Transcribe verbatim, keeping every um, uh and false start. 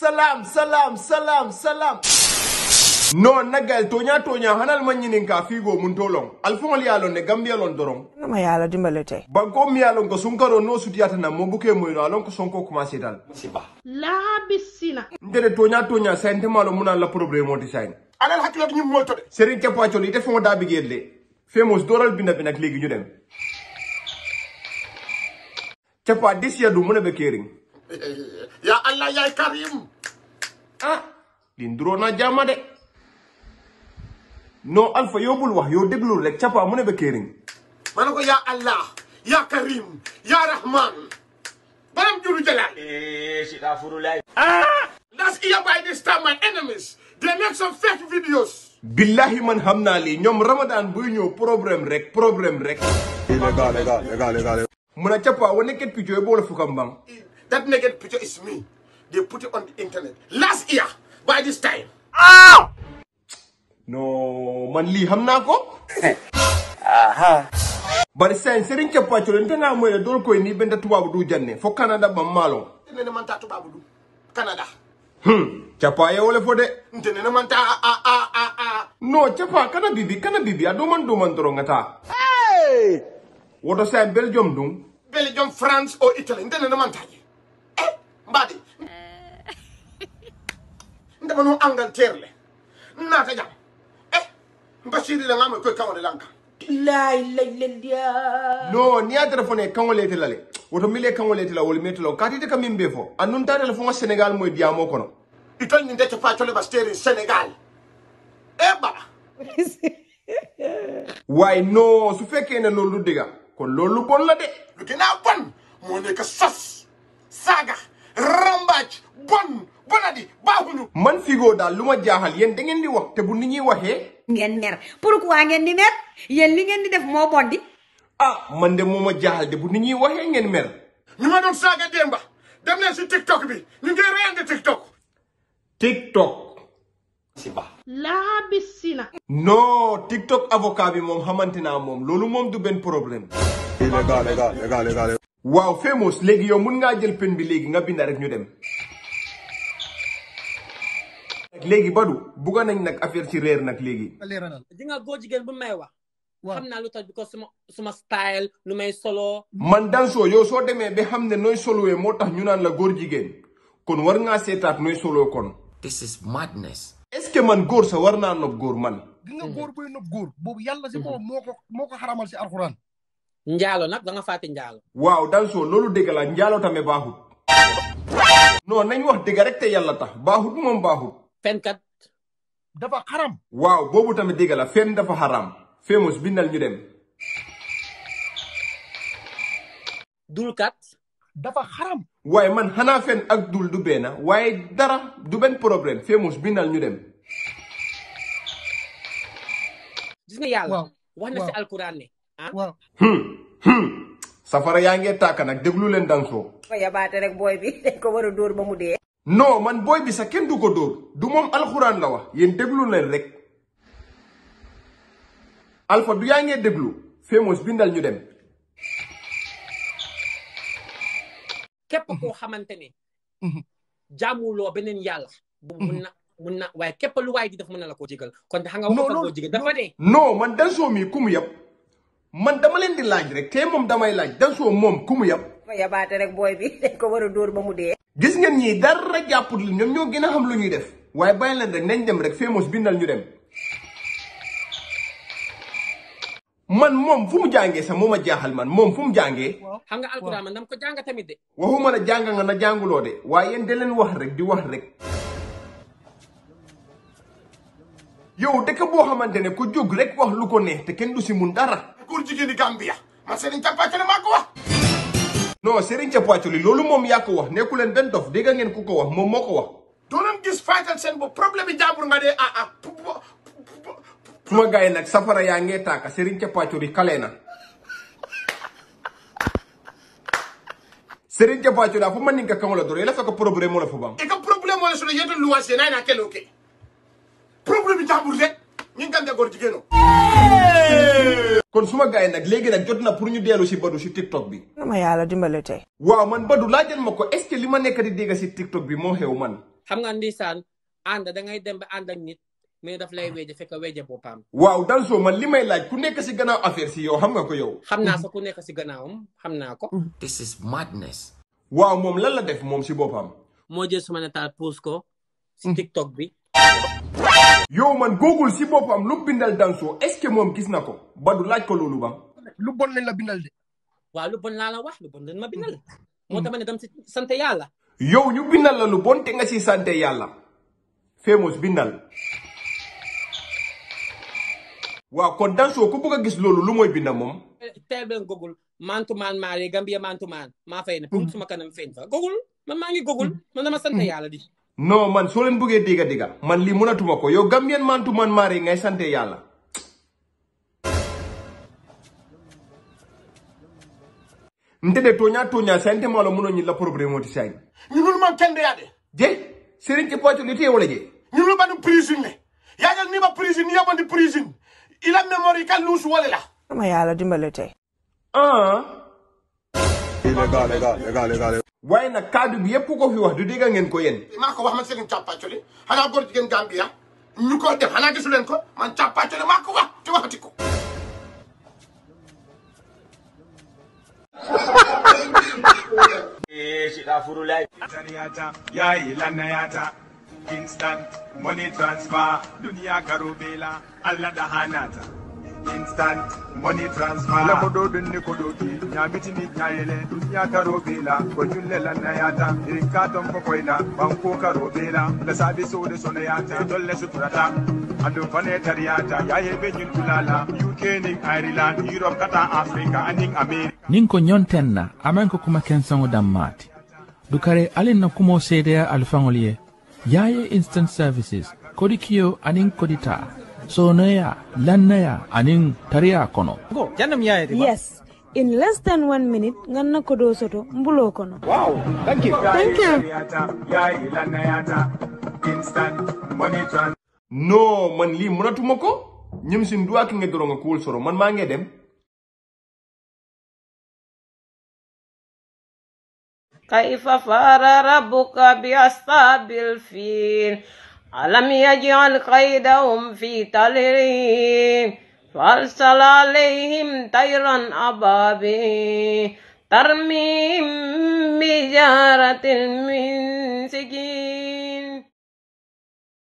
Salam, salam, salam, salam. No nagal tonya tonya hanal manyinin ka figo muntolong. Alfongol yalon ne Gambia lon dorong. Nama yala dimbale tay. Banko mi yalon ko sunkaro no sutiyata na mo buke moyno alon ko sonko commencer dal. Siba. La bisina. Ndere tonya tonya sante malo muna la problème o design. Alal hakilo ñu molto de. Serigne Kepacho li def mo da bi gedle. Famous doral binda bi nak legi ñu dem. Kepa this year du muna be kering. Ya Allah ya Karim. Ah, lindro na jama de. No Alpha yobul wax yo deglul rek Kepa muna be kering. Manako ya Allah, ya Karim, ya Rahman. Baram juru jalal. Eh, sita furulay. Ah! Last year by this time my enemies, they make some fake videos. Billahi man hamna li ñom Ramadan bu ñew problème rek problème rek. Legal, legal, legal, legal. Muna Kepa wone ket picture bo la fukam bang. That naked picture is me. They put it on the internet. Last year by this time. Ah! No, man li hamna ko? Aha. Bari sen Serigne Kepacho len tanga moy dol koy ni benda tubabu du janne fo Canada ba malo. Nene man ta tubabu du Canada. Hmm, Kepa ye wole fo de. Nene man ta a a a a. No, Kepa kana bibi kana bibi ado man do man doro ngata. Hey! Woto sen Belgium dum. Belgium, France or Italy. Nene man ta. Eh, mbadi. Ndama no Angleterre. Nata jam. Eh, mbashiri la ngam ko kawde lanka. La ilaha illallah. No, ni a telephone kangolete lale. Woto mile kangolete la wol metelo kati te kamim befo. Annun ta telephone Senegal moy diamo kono. Itol ni ndete Kepacho le basteri Senegal. Eh baba. Why no, su fekke ne lolu diga. Kon lolu bon la de. Lu gina bon mo nek sos. Saga, rambaj, bon, bonadi, bahunu. Man figo dal luma jaaxal yeen da ngeen di wax te bu nit ñi waxe Ngeen mer. Pourquoi ngeen di mer? Yeen li ngeen di def mo bondi. ah man de moma jaaxal de bu nit ñi waxe ngeen mer. Ñu ma doon saga demba. Dem leen ci TikTok bi. Ñu ngi reyante TikTok. TikTok. Siba. La bisina. No, TikTok avocat bi mom xamantina mom lolu mom du ben problème. Legal, legal, legal, legal. Wow, Famous legi yow mun nga jël pen bi legi nga binda rek ñu dem. Legi Badu buga nañ nak affaire ci reer nak legi. di nga góor jigéen bu may wax. xam naa lu tax because suma suma style nu may solo. Man Danso yow so demee be xamne noy solowe motax ñu naan la góor jigéen kon war nga sétat noy solo kon. This is madness. Est-ce que man góor sa war naa nopp góor man. gi nga góor buy nopp góor boobu yàlla si boppam moo ko moo ko xaramal si alxuraan. njaalo nag da nga fàtte njaalo. Waaw Danso loolu dëgg la njaalo tamit baaxut. Non nañ wax dëgg rek te yàlla tax baaxut moom baaxut. fenkat. dafa xaram. Waaw boobu tamit dëgg la fen dafa xaram. Famous bindal ñu dem. dulkat. dafa xaram. waaye man xanaa fen ak dul du benn waaye dara du benn problème Famous bindal ñu dem. gis nga yàlla. waaw wax na si alquran ne. ah waaw. Safara yaa ngee tàkk nag déglu leen Danso. Fa yabaate rek boy bi dañ ko wara door ba mu dee. non man booy bi sax kenn du ko dóor du moom alxuraan la wax yéen déglu leen rek. Alpha du yaa ngee déglu Famous bindal ñu dem. képp koo xamante ne. jaamuloo beneen yàlla. bu mun na mun na waaye képp lu waay di def mën na la koo jégal kon xam nga wax fa koo jégal dafa dee. non man Danso mii ku mu yab man dama leen di laaj rek te moom damay laaj Danso moom ku mu yab. Fa yabaate rek boy bi dañ ko wara door ba mu dee. gis ngeen ñii dara jàpput li ñoom ñoo gën a xam lu ñuy def waaye bàyyi leen rek nañ dem rek Famous bindal ñu dem. man moom fu mu jàngee sax moo ma jaaxal man moom fu mu jàngee. xam nga alquran man dama ko jàng tamit de. waxuma la jàng nga na jànguloo de waaye yéen da leen wax rek di wax rek. yow dëkk boo xamante ne ku jóg rek wax lu ko neex te kenn du si mun dara. Góor jigéen di Gambia. Man Serigne Kepacho le maa ko wax. non Serigne Kepacho li loolu moom yaa ko wax nekku leen benn dof dégg ngeen ku ko wax moom moo ko wax. doo leen gis faytal seen bopp problème bi jàmbur nga dee ah ah. suma gars yi nag safara yaa ngee tàkka Serigne Kepacho li kale na. Serigne Kepacho la fu ma ninka kango la doro yela fekk problème la fu bam. E ka problème wala solo yeto luwase na na kelo ke. Problème bi jàmbur rek ñu ngam góor jigéeno. kon suma gars yi nag léegi nag jot na pour ñu dellu si Badu si TikTok bi. Nama yala dimbale tay. waaw man Badu laajal ma ko est-ce que li ma nekk di dégg si TikTok bi moo xew man xam nga ndeysaan ànd da ngay dem ba ànd ak nit mais daf lay weeje fekk weeje boppam. waaw Danso man li may laaj ku nekk si gannaaw affaire si yow xam nga ko yow. xam naa sa ku nekk si gannaawam xam naa ko. This is madness. waaw moom lan la def moom si boppam. moo jël suma nataal post ko si TikTok bi. yow man Google si boppam lu bindal Danso est-ce que moom gis na ko ba du laaj ko loolu ba. lu bon lañ la bindal de. waaw lu bon laa la wax lu bon dañ ma bindal. moo tax ma ne dam si sant yàlla. yow ñu bindal la lu bon te nga si sant yàlla. Famous bindal. waaw kon Danso ku bëgg a gis loolu lu mooy binda moom. teel leen Google mantu maan maari Gambia mantu maan maa fay ne pour suma kanam feeñ fa Google man maa ngi Google man dama sant yàlla di. non man soo leen bëggee dégga dégga man lii mënatuma ko yow Gambian mantu man maari ngay sante yàlla. ntede toña toña sante malo muno ñi la problème oti say ñunul man kende yade je serigne ci poatu li te wala je ñunul ban prison ne yagal ni ba prison ni yabandi prison ila memory kan lus wala la ma yàlla dimbale tey ah Illegal, legal, legal, legal. waaye nag kaddu bi yépp ko fi wax du dégga ngeen ko yéen maa ko wax man Serigne Thiapathioly xanaa góor jigéen Gambia ñu ko def xanaa gisu leen ko man Thiapathioly maa ko wax te waxati ko Eh, shit, I furu like. Ya ilana yata instant money transfer dunia karubela alla da hanata instant money transfer la modo dunni kodoki nyamiti ni nyayele dunia karubela ko julle lana yata irka tom ko koina banko karubela la sabi so de sona yata dolle suturata ando fane tariyata ya hebe nyulala U K ning Ireland Europe kata Africa aning America nin ko nyontenna amen ko kuma kensango dammati dukare alin na kumo sedeya alfangoliye yaye instant services kodi kiyo anin kodita sonoya lannaya anin tariya kono go jannam yaye yes in less than one minute nganna kodo soto mbulo kono wow thank you thank you ya ilana yata instant money transfer no man lii mënatuma ko ñim si nduwaaki nga doronga kuwul soro man maa ngi dem كيف فار ربك بأصحاب الفيل ألم يجعل كيدهم في تضليل فأرسل عليهم طيرا أبابيل ترميهم بحجارة من سجيل